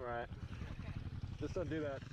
Alright. Just don't do that.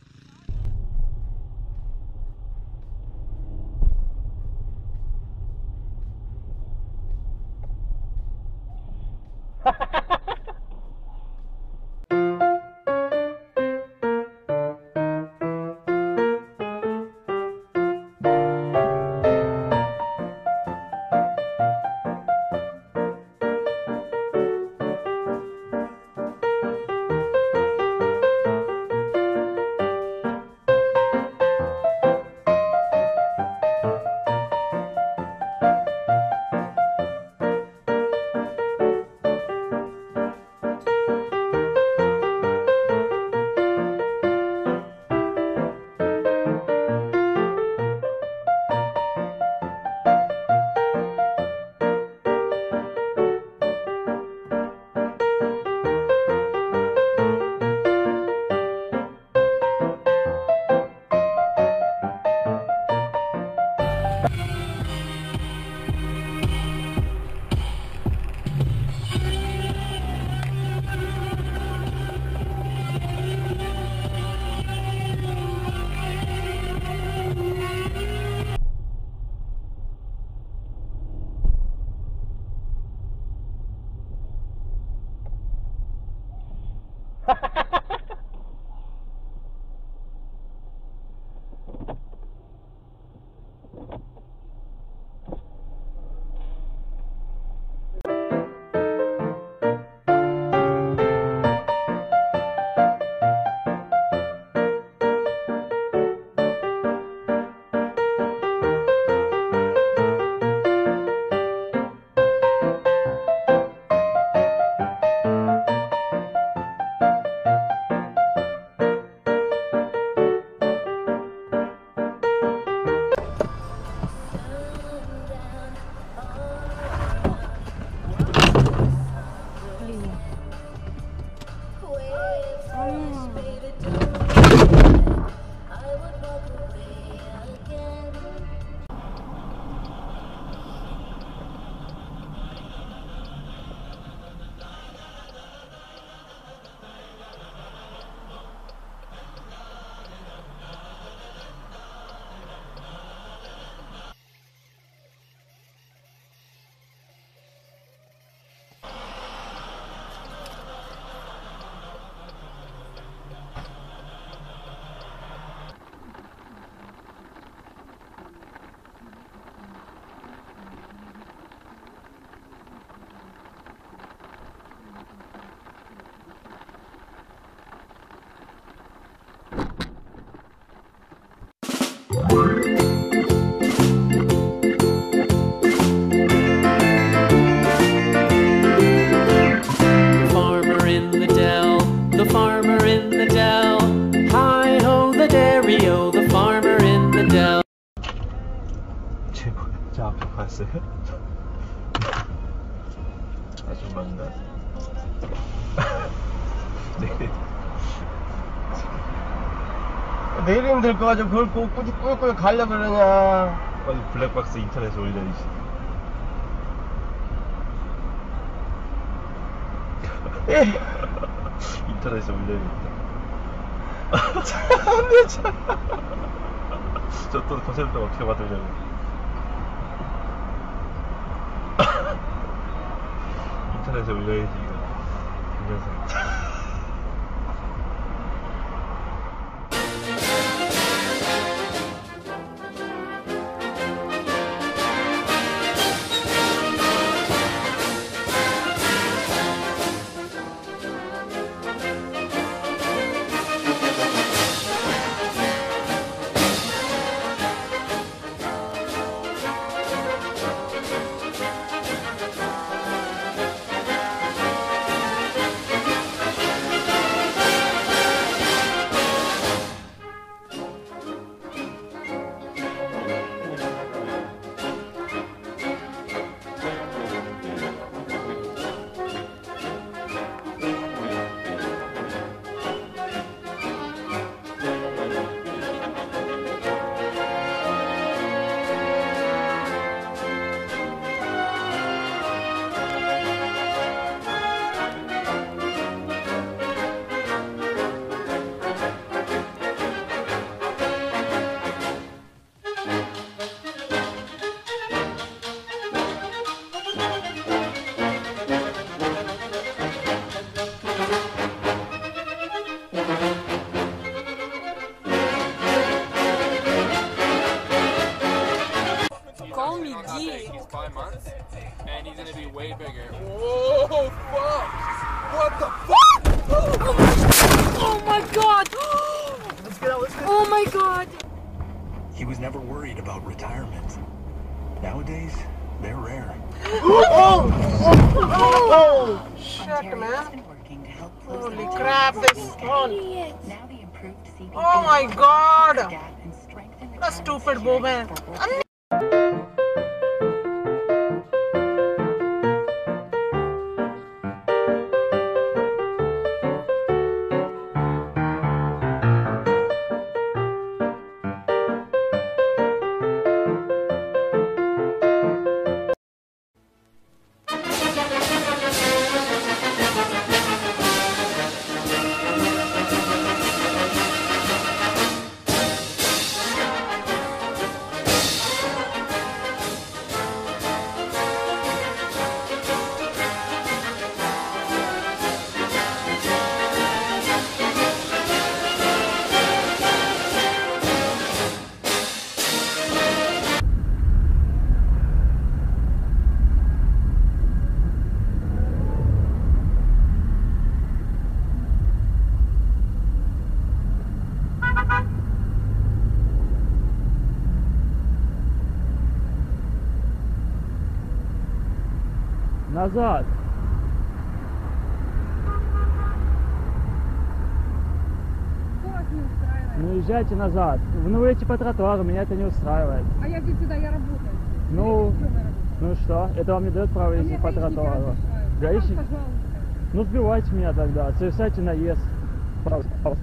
저 앞에 봤어요? 아줌마인가? 네. 내리면 될 거 가지고 그걸 꼭 꾸역꾸역 가려고 그러냐. 빨리 블랙박스 인터넷에 올려야지. 인터넷에 올려야겠다. 안돼 참. 저 또 거세림도 어떻게 받으려고. 인터넷에 올려야지 이거. 이 녀석. call me gay. He's 5 months, and he's gonna be way bigger. Whoa, fuck! What the fuck? Oh my god! Let's get out, let's get out. Oh my god! He was never worried about retirement. Nowadays, they're rare. Oh, shit, man. Holy crap, this is on. Oh my god! The stupid woman. Назад. Ну езжайте назад. Ну вы идите по тротуару, меня это не устраивает. А я здесь сюда, я работаю. Ну, ну что, это вам не дает права ездить по тротуару. Гаишник? Ну сбивайте меня тогда, совершайте наезд. Пожалуйста, пожалуйста.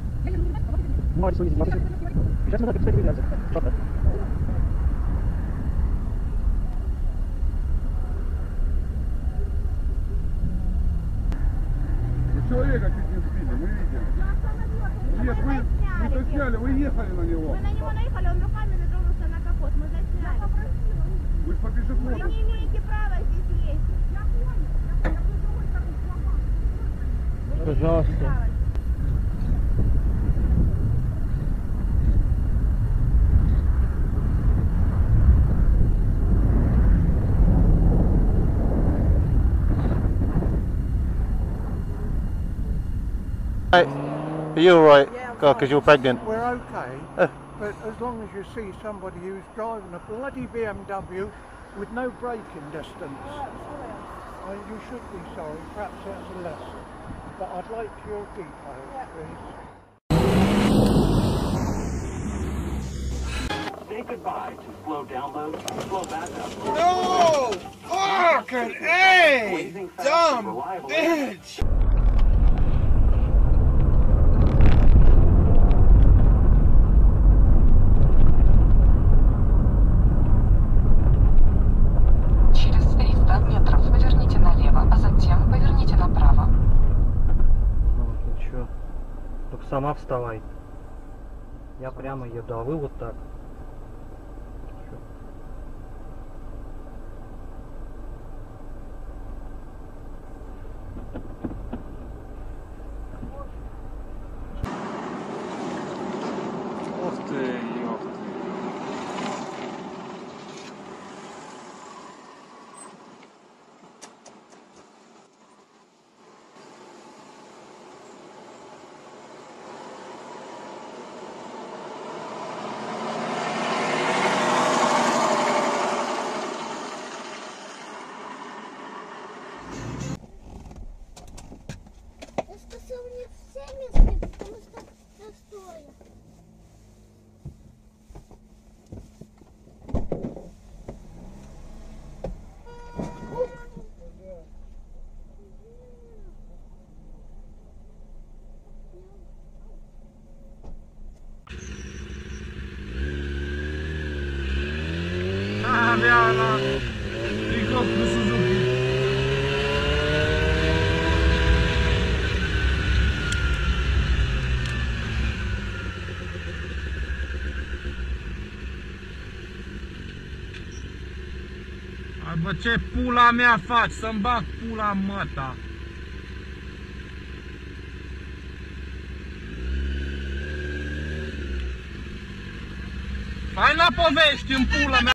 Человека чуть не сбили, мы видели. Нет, вы то сняли, вы ехали на него. Мы на него наехали, он руками дотронулся на капот, мы засняли. Вы по пешеходу. Вы не имеете права здесь ездить. Я понял, Пожалуйста. Are you alright? Yeah, Because you're pregnant. We're okay, but as long as you see somebody who's driving a bloody BMW with no braking distance, you should be sorry, perhaps that's a lesson. But I'd like your details, please. Say goodbye to slow download, slow backup. No! Fucking A! Dumb bitch! Через 300 метров поверните налево, а затем поверните направо. Ну вот ничего. Только сама вставай. Я прямо еду, а вы вот так. Ух ты, ёпта. Я сказал не все места, потому что застой. Ah, mia, dico Suzuki. Bă, ce pula mea faci? Să-mi bag pula în măta. Hai la povești în pula mea!